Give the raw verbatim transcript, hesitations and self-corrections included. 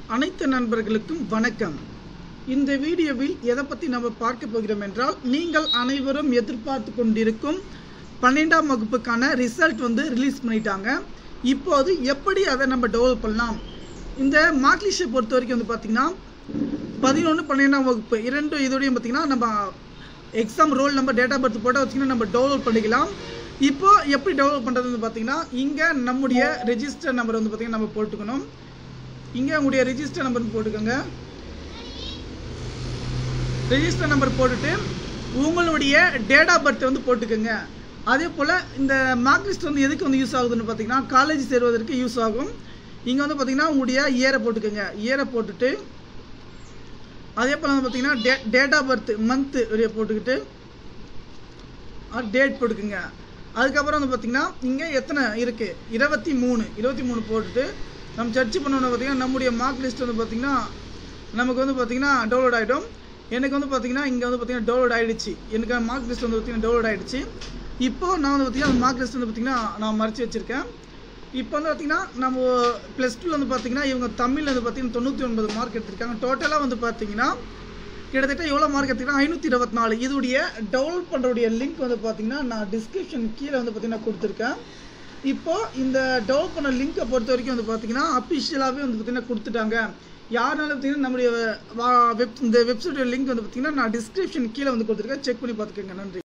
அனைத்து நண்பர்களுக்கும் வணக்கம். இந்த வீடியோவில் எதை பற்றி நம்ம பார்க்க போகிறோம் என்றால், நீங்கள் அனைவரும் எதிர்பார்த்து கொண்டிருக்கும் பன்னெண்டாம் வகுப்புக்கான ரிசல்ட் வந்து ரிலீஸ் பண்ணிட்டாங்க. இப்போது எப்படி அதை நம்ம டெவலப் பண்ணலாம்? இந்த மார்க் லிஸ்ட்டை பொறுத்த வரைக்கும் வந்து பார்த்திங்கன்னா பதினொன்று பன்னெண்டாம் வகுப்பு இரண்டு இதோடையும் பார்த்திங்கன்னா நம்ம exam roll number date of birth போட்டால் வச்சிங்கன்னா நம்ம டெவலப் பண்ணிக்கலாம். இப்போ எப்படி டெவலப் பண்ணுறதுன்னு பார்த்தீங்கன்னா, இங்கே நம்முடைய ரெஜிஸ்டர் நம்பர் வந்து பார்த்திங்கன்னா நம்ம போட்டுக்கணும். இங்கே உங்களுடைய ரெஜிஸ்டர் நம்பர் போட்டுக்கோங்க. ரெஜிஸ்டர் நம்பர் போட்டுட்டு உங்களுடைய டேட் ஆஃப் பர்த் வந்து போட்டுக்கோங்க. அதே போல் இந்த மார்க் லிஸ்ட் வந்து எதுக்கு வந்து யூஸ் ஆகுதுன்னு பார்த்தீங்கன்னா, காலேஜ் சேருவதற்கு யூஸ் ஆகும். இங்கே வந்து பார்த்திங்கன்னா உங்களுடைய இயரை போட்டுக்கோங்க. இயரை போட்டுட்டு அதே போல் வந்து பார்த்திங்கன்னா day date of birth month போட்டுக்கிட்டு டேட் போட்டுக்குங்க. அதுக்கப்புறம் வந்து பார்த்திங்கன்னா இங்கே எத்தனை இருக்குது, இருபத்தி மூணு இருபத்தி மூணு போட்டுட்டு நம்ம சர்ச் பண்ணோன்னு பார்த்திங்கன்னா நம்முடைய மார்க் லிஸ்ட் வந்து பார்த்திங்கன்னா நமக்கு வந்து பார்த்திங்கன்னா டவுன்லோட் ஆகிடும். எனக்கு வந்து பார்த்திங்கன்னா இங்கே வந்து பார்த்திங்கன்னா டவுன்லோட் ஆகிடுச்சு. எனக்கு மார்க் லிஸ்ட் வந்து பார்த்திங்கன்னா டவுன்லோட் ஆகிடுச்சு. இப்போது நான் வந்து பார்த்திங்கன்னா மார்க் லிஸ்ட் வந்து பார்த்திங்கன்னா நான் மறைச்சி வச்சுருக்கேன். இப்போ வந்து பார்த்திங்கன்னா நம்ம ப்ளஸ் டூவில் வந்து பார்த்திங்கன்னா இவங்க தமிழில் வந்து பார்த்திங்கன்னா தொண்ணூற்றி ஒன்பது மார்க் எடுத்திருக்காங்க. டோட்டலாக வந்து பார்த்திங்கன்னா கிட்டத்தட்ட எவ்வளோ மார்க் எடுத்துக்கிட்டா ஐநூற்றி இருபத்தி நாலு. இதோடைய டவுன்லோட் பண்ணுறோடைய லிங்க் வந்து பார்த்திங்கன்னா நான் டிஸ்கிரிப்ஷன் கீழே வந்து பார்த்திங்கன்னா கொடுத்துருக்கேன். இப்போது இந்த டவுன்லோட் பண்ண லிங்க்கை பொறுத்த வரைக்கும் வந்து பார்த்திங்கன்னா அஃபிஷியலாகவே வந்து பார்த்திங்கன்னா கொடுத்துட்டாங்க. யாருனாலும் பார்த்திங்கன்னா நம்முடைய வெப் இந்த வெப்சைட்டோட லிங்க் வந்து பார்த்திங்கன்னா நான் டிஸ்கிரிப்ஷன் கீழே வந்து கொடுத்துருக்கேன். செக் பண்ணி பார்த்துக்கோங்க. நன்றி.